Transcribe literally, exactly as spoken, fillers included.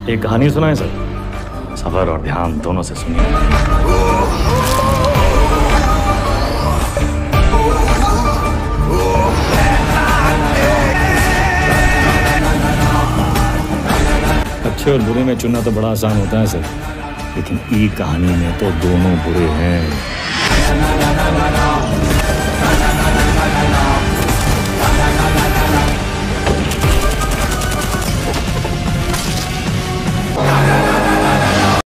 एक कहानी सुनाए सर। सबर और ध्यान दोनों से सुनिए। अच्छे और बुरे में चुनना तो बड़ा आसान होता है सर, लेकिन ई कहानी में तो दोनों बुरे हैं।